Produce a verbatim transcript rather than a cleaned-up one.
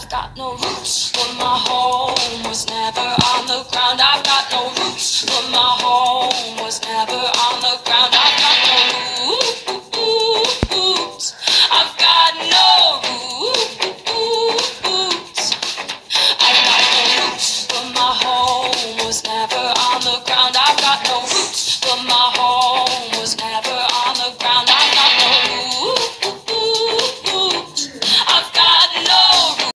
I've got no roots, but my home was never on the ground. I've got no roots, but my home was never on the ground. I've got no roots. I've got no roots. I've got no roots, but my home was never on the ground. I've got no roots, but my home